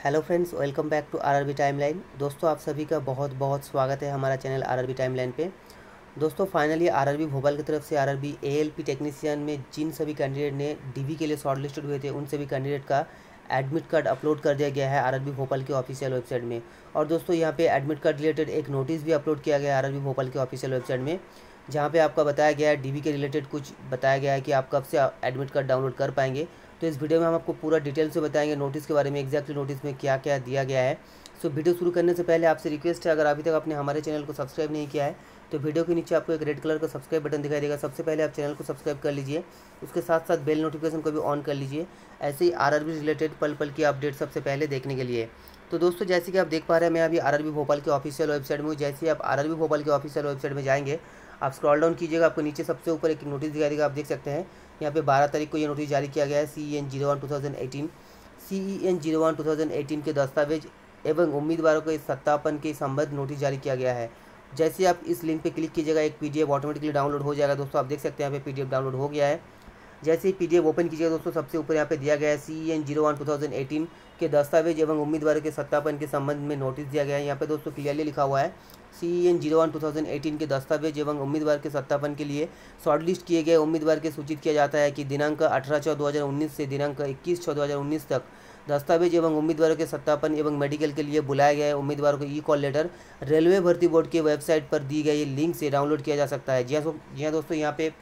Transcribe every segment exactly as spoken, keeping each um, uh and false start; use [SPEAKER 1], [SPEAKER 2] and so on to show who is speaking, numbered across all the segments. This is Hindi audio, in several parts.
[SPEAKER 1] Hello friends, welcome back to RRB timeline. दोस्तों, आप सभी का बहुत बहुत स्वागत है हमारा चैनल आरआरबी टाइमलाइन पे। दोस्तों, फाइनली आरआरबी भोपाल की तरफ से आरआरबी एएलपी टेक्नीशियन में जिन सभी कैंडिडेट ने डीवी के लिए शॉर्ट लिस्टेड हुए थे, उन सभी कैंडिडेट का एडमिट कार्ड अपलोड कर दिया गया है आरआरबी भोपाल के ऑफिशियल वेबसाइट में। और दोस्तों, यहाँ पे एडमिट कार्ड रिलेटेड एक नोटिस भी अपलोड किया गया है आरआरबी भोपाल के ऑफिशियल वेबसाइट में, जहाँ पे आपका बताया गया है डीवी के रिलेटेड कुछ बताया गया है कि आप कब से एडमिट कार्ड डाउनलोड कर पाएंगे। तो इस वीडियो में हम आपको पूरा डिटेल से बताएंगे नोटिस के बारे में, एग्जैक्टली नोटिस में क्या क्या दिया गया है। सो वीडियो शुरू करने से पहले आपसे रिक्वेस्ट है, अगर अभी तक आपने हमारे चैनल को सब्सक्राइब नहीं किया है तो वीडियो के नीचे आपको एक रेड कलर का सब्सक्राइब बटन दिखाई देगा। सबसे पहले आप चैनल को सब्सक्राइब कर लीजिए, उसके साथ साथ बेल नोटिफिकेशन को भी ऑन कर लीजिए, ऐसे ही आरआरबी रिलेटेड पल पल की अपडेट सबसे पहले देखने के लिए। तो दोस्तों, जैसे कि आप देख पा रहे हैं, मैं अभी आरआरबी भोपाल के ऑफिशियल वेबसाइट में हूँ। जैसे ही आप आरआरबी भोपाल के ऑफिशियल वेबसाइट में जाएंगे, आप स्क्रॉल डाउन कीजिएगा, आपको नीचे सबसे ऊपर एक नोटिस दिखाई देगा। आप देख सकते हैं यहाँ पे बारह तारीख को ये नोटिस जारी किया गया है। C E N zero one two thousand eighteen C E N zero one two thousand eighteen के दस्तावेज एवं उम्मीदवारों के सत्यापन के संबंध नोटिस जारी किया गया है। जैसे आप इस लिंक पे क्लिक कीजिएगा, एक पीडीएफ ऑटोमेटिकली डाउनलोड हो जाएगा। दोस्तों, आप देख सकते हैं यहाँ पे पीडीएफ डाउनलोड हो गया है। जैसे ही पीडीएफ ओपन कीजिएगा दोस्तों, सबसे ऊपर यहाँ पे दिया गया है C E N zero one two thousand eighteen के दस्तावेज एवं उम्मीदवारों के सत्यापन के संबंध में नोटिस दिया गया है। यहाँ पे दोस्तों क्लियरली लिखा हुआ है C E N zero one two thousand eighteen के दस्तावेज एवं उम्मीदवार के सत्यापन के लिए शॉर्टलिस्ट किए गए उम्मीदवार के सूचित किया जाता है कि दिनांक अठारह छः दो हज़ार उन्नीस से दिनांक इक्कीस छः दो हज़ार उन्नीस तक दस्तावेज एवं उम्मीदवारों के सत्यापन एवं मेडिकल के लिए बुलाए गए उम्मीदवारों को ई कॉल लेटर रेलवे भर्ती बोर्ड के वेबसाइट पर दी गई लिंक से डाउनलोड किया जा सकता है। जी हाँ जी हाँ दोस्तों, यहाँ पे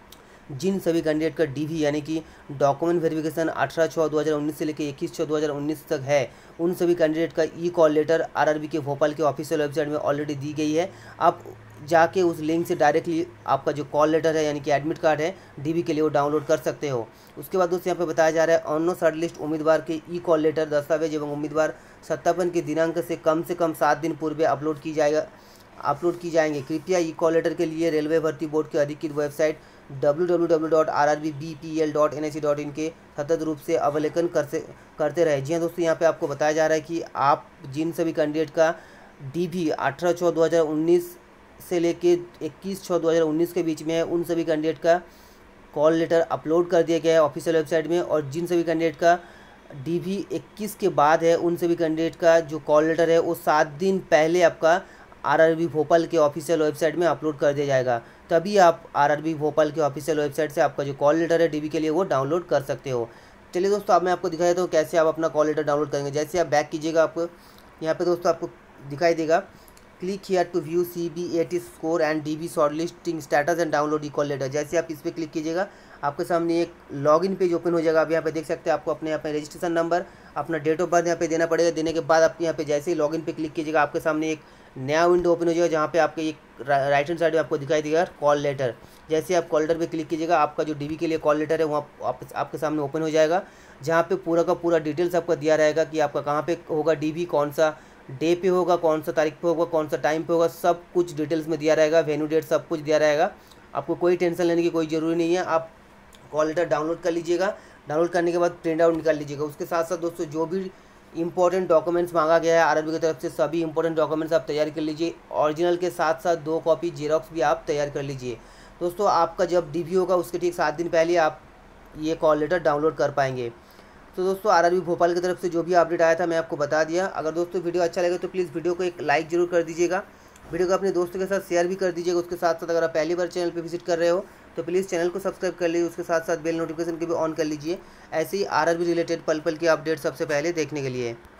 [SPEAKER 1] जिन सभी कैंडिडेट का डीवी यानी कि डॉक्यूमेंट वेरिफिकेशन अठारह छः दो हज़ार उन्नीस से लेकर इक्कीस छः दो हज़ार उन्नीस तक है, उन सभी कैंडिडेट का ई कॉल लेटर आरआरबी के भोपाल के ऑफिशियल वेबसाइट में ऑलरेडी दी गई है। आप जाके उस लिंक से डायरेक्टली आपका जो कॉल लेटर है यानी कि एडमिट कार्ड है डीवी के लिए वो डाउनलोड कर सकते हो। उसके बाद दोस्तों यहाँ पे बताया जा रहा है ऑन शॉर्ट लिस्ट उम्मीदवार के ई कॉल लेटर दस्तावेज एवं उम्मीदवार सत्यापन के दिनांक से कम से कम सात दिन पूर्व अपलोड की जाएगा अपलोड की जाएंगे। कृपया ई कॉल लेटर के लिए रेलवे भर्ती बोर्ड की अधिकृत website W W W dot R R B B P L dot N I C dot in के सतत रूप से अवलोकन कर से करते रहे। जी हाँ दोस्तों, यहाँ पे आपको बताया जा रहा है कि आप जिन सभी कैंडिडेट का डीवी अठारह छः दो हज़ार उन्नीस से लेके इक्कीस छः दो हज़ार उन्नीस के बीच में है, उन सभी कैंडिडेट का कॉल लेटर अपलोड कर दिया गया है ऑफिशियल वेबसाइट में। और जिन सभी कैंडिडेट का डीवी इक्कीस के बाद है, उन सभी कैंडिडेट का जो कॉल लेटर है वो सात दिन पहले आपका आरआरबी भोपाल के ऑफिशियल वेबसाइट में अपलोड कर दिया जाएगा। तभी आप आरआरबी भोपाल के ऑफिशियल वेबसाइट से आपका जो कॉल लेटर है डीवी के लिए वो डाउनलोड कर सकते हो। चलिए दोस्तों, अब मैं आपको दिखाई देता हूँ कैसे आप अपना कॉल लेटर डाउनलोड करेंगे। जैसे आप बैक कीजिएगा, आपको यहाँ पे दोस्तों आपको दिखाई देगा click here to view C B A T score and D B shortlisting status and download E call letter. जैसे आप इस पर क्लिक कीजिएगा, आपके सामने एक लॉगिन पेज ओपन हो जाएगा। आप यहाँ पे देख सकते हैं, आपको अपने यहाँ पे रजिस्ट्रेशन नंबर, अपना डेट ऑफ बर्थ यहाँ पे देना पड़ेगा। देने के बाद आप यहाँ पे जैसे ही लॉगिन पे क्लिक कीजिएगा, आपके सामने एक नया विंडो ओपन हो जाएगा, जहाँ पे आपके एक राइट हैंड साइड में आपको दिखाई देगा कॉल लेटर। जैसे आप कॉल लेटर पे क्लिक कीजिएगा, आपका जो डीवी के लिए कॉल लेटर है वहाँ आप, आपके सामने ओपन हो जाएगा, जहाँ पे पूरा का पूरा डिटेल्स आपका दिया रहेगा कि आपका कहाँ पे होगा डीवी, कौन सा डे पे होगा, कौन सा तारीख पे होगा, कौन सा टाइम पे होगा, सब कुछ डिटेल्स में दिया रहेगा। वेन्यू डेट सब कुछ दिया रहेगा। आपको कोई टेंशन लेने की कोई ज़रूरी नहीं है। आप कॉल लेटर डाउनलोड कर लीजिएगा, डाउनलोड करने के बाद प्रिंट आउट निकाल लीजिएगा। उसके साथ साथ दोस्तों जो भी इंपॉर्टेंट डॉक्यूमेंट्स मांगा गया है आरआरबी की तरफ से, सभी इंपॉर्टेंट डॉक्यूमेंट्स आप तैयार कर लीजिए। ओरिजिनल के साथ साथ दो कॉपी जेरॉक्स भी आप तैयार कर लीजिए। दोस्तों, आपका जब डीवी होगा उसके ठीक सात दिन पहले आप ये कॉल लेटर डाउनलोड कर पाएंगे। तो दोस्तों, आरआरबी भोपाल की तरफ से जो भी अपडेट आया था मैं आपको बता दिया। अगर दोस्तों वीडियो अच्छा लगे तो प्लीज़ वीडियो को एक लाइक जरूर कर दीजिएगा, वीडियो को अपने दोस्तों के साथ शेयर भी कर दीजिएगा। उसके साथ साथ अगर आप पहली बार चैनल पर विजिट कर रहे हो तो प्लीज़ चैनल को सब्सक्राइब कर लीजिए, उसके साथ साथ बेल नोटिफिकेशन को भी ऑन कर लीजिए, ऐसे ही आरआरबी रिलेटेड पल पल की अपडेट सबसे पहले देखने के लिए।